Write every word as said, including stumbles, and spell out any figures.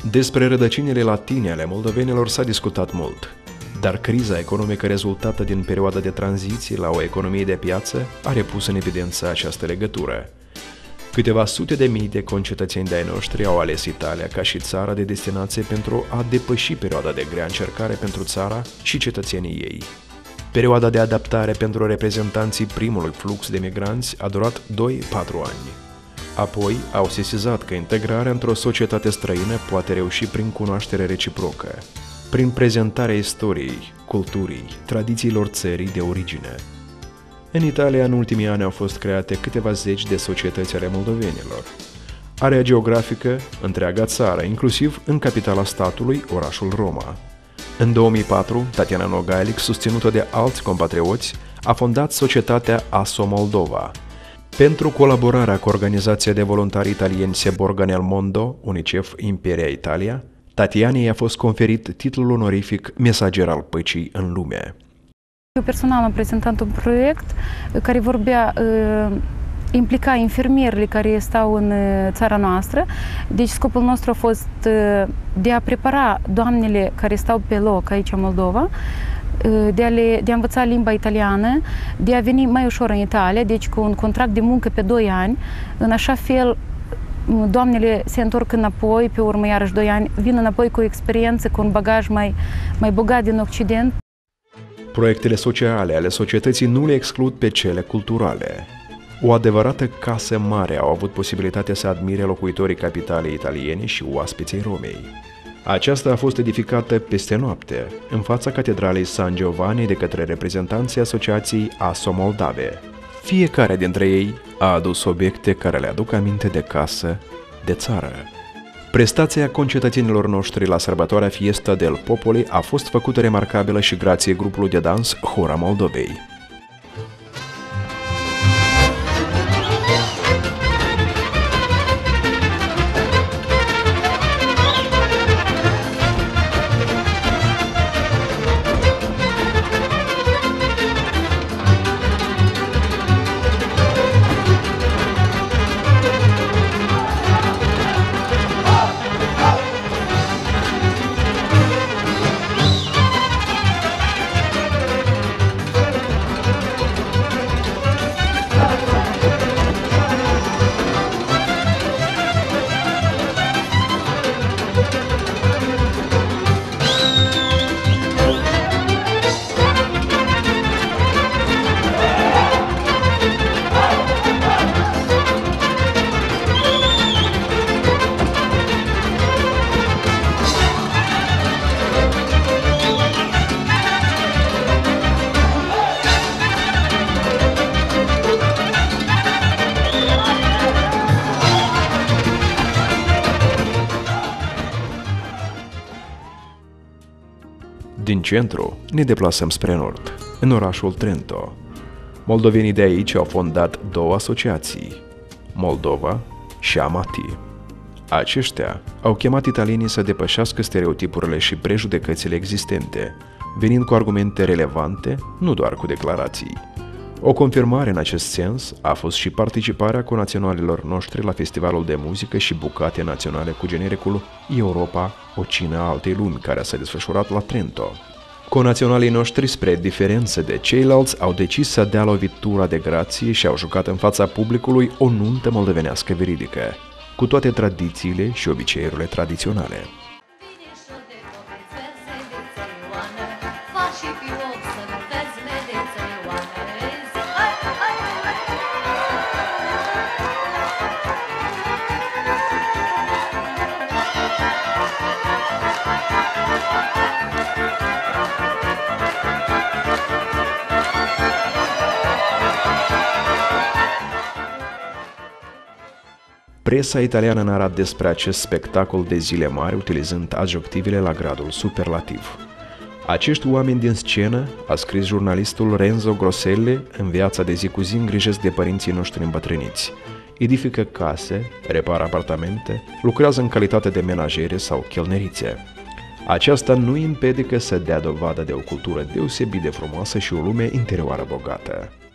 Despre rădăcinile latine ale moldovenilor s-a discutat mult, dar criza economică rezultată din perioada de tranziție la o economie de piață a repus în evidență această legătură. Câteva sute de mii de concetățeni de-ai noștri au ales Italia ca și țara de destinație pentru a depăși perioada de grea încercare pentru țara și cetățenii ei. Perioada de adaptare pentru reprezentanții primului flux de migranți a durat doi patru ani. Apoi au sesizat că integrarea într-o societate străină poate reuși prin cunoaștere reciprocă, prin prezentarea istoriei, culturii, tradițiilor țării de origine. În Italia, în ultimii ani au fost create câteva zeci de societăți ale moldovenilor. Area geografică, întreaga țară, inclusiv în capitala statului, orașul Roma. În două mii patru, Tatiana Nogailic, susținută de alți compatrioți, a fondat societatea ASO Moldova. Pentru colaborarea cu organizația de voluntari italieni Seborga nel Mondo, UNICEF Imperia Italia, Tatianei a fost conferit titlul onorific Mesager al Păcii în lume. Eu personal am prezentat un proiect care vorbea, implica infermierile care stau în țara noastră. Deci scopul nostru a fost de a prepara doamnele care stau pe loc aici în Moldova, de a, le, de a învăța limba italiană, de a veni mai ușor în Italia, deci cu un contract de muncă pe doi ani, în așa fel doamnele se întorc înapoi, pe urmă iarăși doi ani, vin înapoi cu experiență, cu un bagaj mai, mai bogat din Occident. Proiectele sociale ale societății nu le exclud pe cele culturale. O adevărată casă mare au avut posibilitatea să admire locuitorii capitalei italiene și oaspeții Romei. Aceasta a fost edificată peste noapte, în fața catedralei San Giovanni de către reprezentanții Asociației ASO Moldave. Fiecare dintre ei a adus obiecte care le aduc aminte de casă, de țară. Prestația concetățenilor noștri la sărbătoarea Fiesta del Popoli a fost făcută remarcabilă și grație grupului de dans Hora Moldovei. Din centru ne deplasăm spre nord, în orașul Trento. Moldovenii de aici au fondat două asociații, Moldova și Amati. Aceștia au chemat italienii să depășească stereotipurile și prejudecățile existente, venind cu argumente relevante, nu doar cu declarații. O confirmare în acest sens a fost și participarea conaționalilor noștri la festivalul de muzică și bucate naționale cu genericul Europa, o cină a altei lumi, care s-a desfășurat la Trento. Conaționalii noștri, spre diferență de ceilalți, au decis să dea lovitura de grație și au jucat în fața publicului o nuntă moldovenească veridică, cu toate tradițiile și obiceiurile tradiționale. Presa italiană nară despre acest spectacol de zile mari utilizând adjectivele la gradul superlativ. Acești oameni din scenă, a scris jurnalistul Renzo Groselle, în viața de zi cu zi îngrijesc de părinții noștri îmbătrâniți. Edifică case, repară apartamente, lucrează în calitate de menajere sau chelnerițe. Aceasta nu îi împiedică să dea dovadă de o cultură deosebit de frumoasă și o lume interioară bogată.